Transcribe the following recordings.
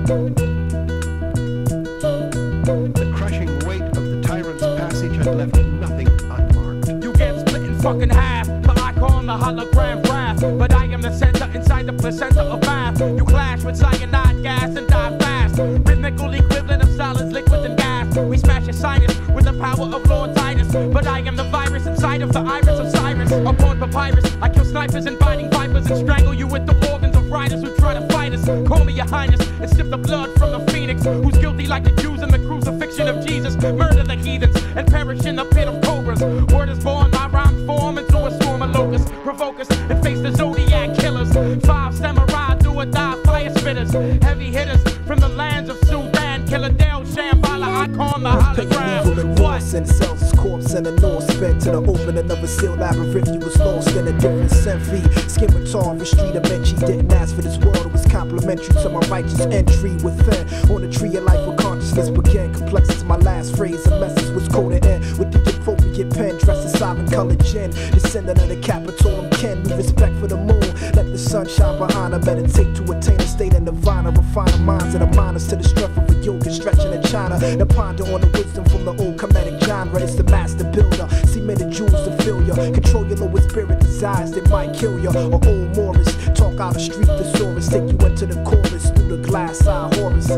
The crushing weight of the tyrant's passage had left nothing unmarked. You get split in fucking half, but I call him the hologram wrath. But I am the center inside the placenta of math. You clash with cyanide gas and die fast. Rhythmical equivalent of solids, liquids, and gas. We smash your sinus with the power of Lord Titus. But I am the virus inside of the iris of Cyrus. Upon papyrus, I kill snipers and biting vipers and strangle you with the organs of riders who try to fight us. Call me your highness and sip the blood from the phoenix, who's guilty like the Jews in the crucifixion of Jesus. Murder the heathens and perish in the pit of cobras. Word is born, my rhyme form into a swarm of locusts. Provoke us and face the zodiac killers. 5 samurai, do or die, fire spitters. Heavy hitters from the lands of Sudan. Killer Dale Shambhala, I call the hologram. What? And sells his corpse and the north spent to the opening of a sealed labyrinth. You was lost in a different symphony. Skin retard, street of Menchie. Didn't ask for this world, it was complimentary to my righteous entry within. On the tree of life where consciousness began. Complex is my last phrase. A message was coded in with the appropriate pen. Dressed in sovereign colored gin. Descendant of the capital, I'm Ken. With respect for the moon. Let the sun shine behind her. Meditate to attain a state of nirvana. Refine the minds of the miners to the strength of a yoga. Stretching in China. To ponder on the wisdom from the old Kemetic genre. It's the master builder. Cemented jewels to fill ya. Control your lower spirit desires that might kill ya. Or old Morris. Talk out the street thesaurus. Take you into the chorus through the glass eye Horus.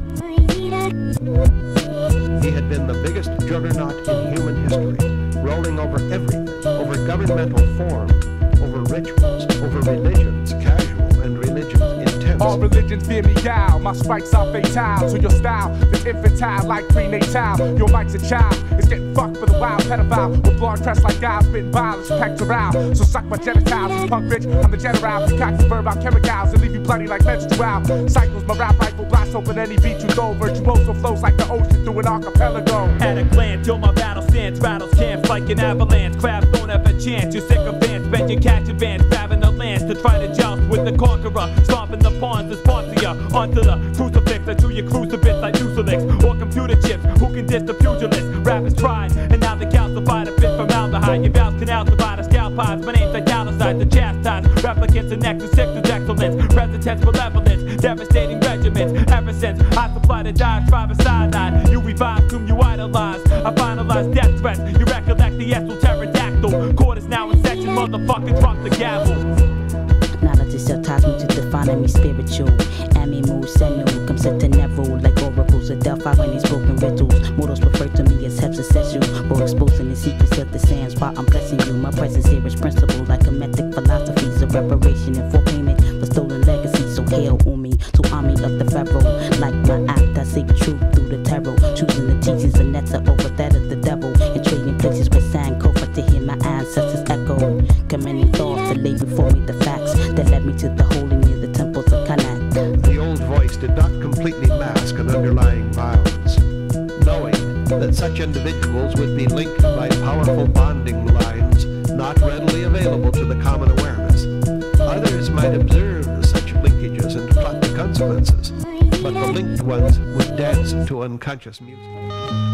He had been the biggest juggernaut in human history, rolling over everything, over governmental form, over rituals, over religions, casual and religions intense. All religions fear me down, my spikes are fatal to your style. It's infantile like prenatal. Your mic's a child, it's getting fucked for the wild pedophile. With blonde crest like guys, spitting violence, pectoral. So suck my genitals, it's punk bitch, I'm the general. Concoct the verb out chemicals and leave you bloody like menstrual. Cycles, my rap rifle blast open any beat you throw. Virtuoso flows like the ocean through an archipelago. At a glance, till my battle stance, rattles camps like an avalanche. Crabs don't have a chance, you're sick of bands, bet you catch advance, grabbing the lance to try to joust with the conqueror. Stomping the pawns as Pontia onto the crucifix, or to your crucifix like Mucilix or computer chips. Who can diss the pugilist? Rappers tried, and now they calcify the fit formaldehyde. Your vows can alcify the scalp hides. My name's italicized to chastise replicants and nexus 6 is excellence. Residence malevolence, devastating regiments. Ever since I supplied a diatribe of cyanide, you revive whom you idolize. I finalize death threats. You recollect the pterodactyl. Court is now in session, motherfucker, drop the gavel. Knowledge itself ties me to defining me spiritual. Animal, senu, come set to never like oracles of Delphi when these spoken rituals. Mortals refer to me as heterosexual, for exposing the secrets of the sands while I'm blessing you. My presence here is principle like Hermetic philosophies of reparation and for payment for stolen legacy. So hail on me, to army of the pharaoh. Like my act, I seek truth through the tarot, choosing the teachings of Netta over that of the devil, and trading places with Sankofa to hear my ancestors echo. Commending thoughts to lay before me the facts that led me to the holy near the temples of Karnak. The old voice did not completely mask an underlying violence. Knowing that such individuals would be linked by powerful bonding lines not readily available to the common awareness, others might observe such linkages and plot the consequences, but the linked ones would dance to unconscious music.